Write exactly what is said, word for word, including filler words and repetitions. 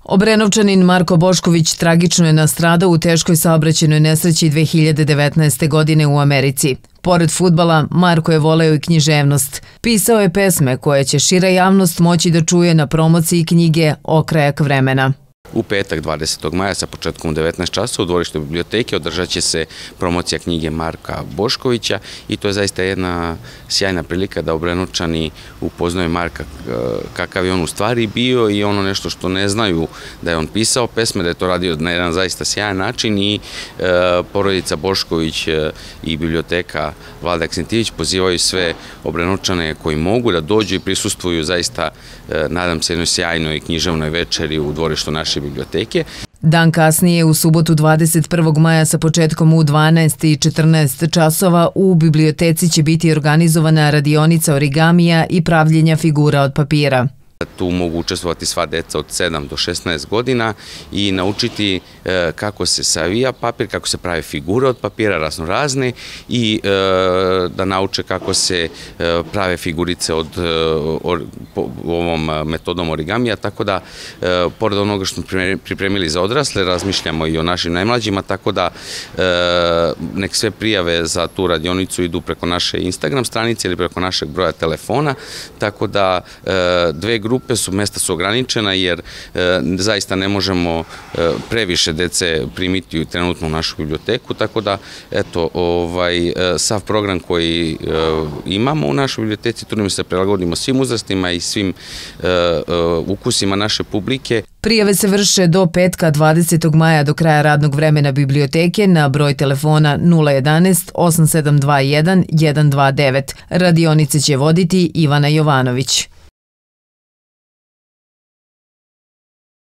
Obrenovčanin Marko Bošković tragično je nastradao u teškoj saobraćajnoj nesreći dve hiljade devetnaeste. godine u Americi. Pored fudbala, Marko je voleo i književnost. Pisao je pesme koje će šira javnost moći da čuje na promociji knjige Okrajak vremena. U petak dvadesetog maja sa početkom u devetnaest časova u dvorištu biblioteke održat će se promocija knjige Marka Boškovića i to je zaista jedna sjajna prilika da Obrenovčani upoznaju Marka kakav je on u stvari bio i ono nešto što ne znaju da je on pisao pesme, da je to radio na jedan zaista sjajan način i porodica Bošković i biblioteka Vlada Aksentijević pozivaju sve Obrenovčane koji mogu da dođu i prisustvuju zaista, nadam se, jednoj sjajnoj književnoj večeri u dvorištu naše biblioteke. Dan kasnije, u subotu dvadeset prvog maja sa početkom u dvanaest i četrnaest časova u biblioteci će biti organizovana radionica origamija i pravljenja figura od papira. Tu mogu učestvovati sva deca od sedam do šesnaest godina i naučiti kako se savija papir, kako se prave figure od papira raznorazne i da nauče kako se prave figurice od ovom metodom origamija, tako da pored onoga što smo pripremili za odrasle, razmišljamo i o našim najmlađima, tako da nek sve prijave za tu radionicu idu preko naše Instagram stranice ili preko našeg broja telefona, tako da dve grupe Grupe su, mesta su ograničena jer zaista ne možemo previše dece primiti trenutno u našu biblioteku, tako da eto, sav program koji imamo u našoj biblioteci trudimo se prilagodimo svim uzrastima i svim ukusima naše publike. Prijave se vrše do petka dvadesetog maja do kraja radnog vremena biblioteke na broj telefona nula jedanaest osam sedam dva jedan jedan dva devet. Radionice će voditi Ivana Jovanović.